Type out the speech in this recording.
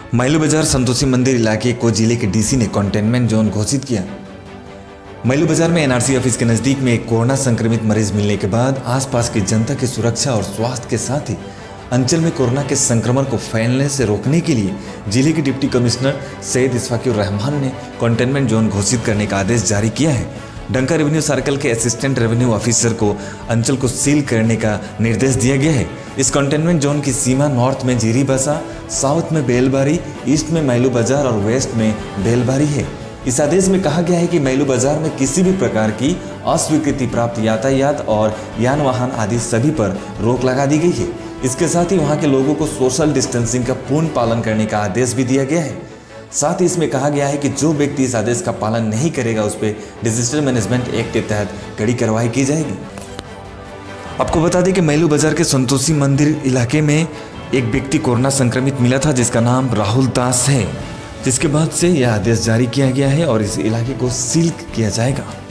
माइलू बाजार संतोषी मंदिर इलाके को जिले के डीसी ने कंटेनमेंट जोन घोषित किया। माइलू बाजार में एनआरसी ऑफिस के नजदीक में एक कोरोना संक्रमित मरीज मिलने के बाद आसपास की जनता की सुरक्षा और स्वास्थ्य के साथ ही अंचल में कोरोना के संक्रमण को फैलने से रोकने के लिए जिले के डिप्टी कमिश्नर सैयद इशफाकुर रहमान ने कंटेनमेंट जोन घोषित करने का आदेश जारी किया है। डंका रेवेन्यू सर्कल के असिस्टेंट रेवेन्यू ऑफिसर को अंचल को सील करने का निर्देश दिया गया है। इस कंटेनमेंट जोन की सीमा नॉर्थ में जीरीबसा, साउथ में बेलबारी, ईस्ट में माइलू बाजार और वेस्ट में बेलबारी है। इस आदेश में कहा गया है कि माइलू बाजार में किसी भी प्रकार की अस्वीकृति प्राप्त यातायात और यान वाहन आदि सभी पर रोक लगा दी गई है। इसके साथ ही वहां के लोगों को सोशल डिस्टेंसिंग का पूर्ण पालन करने का आदेश भी दिया गया है। साथ ही इसमें कहा गया है कि जो व्यक्ति इस आदेश का पालन नहीं करेगा उस पर डिजास्टर मैनेजमेंट एक्ट के तहत कड़ी कार्रवाई की जाएगी। आपको बता दें कि माइलू बाजार के संतोषी मंदिर इलाके में एक व्यक्ति कोरोना संक्रमित मिला था जिसका नाम राहुल दास है, जिसके बाद से यह आदेश जारी किया गया है और इस इलाके को सील किया जाएगा।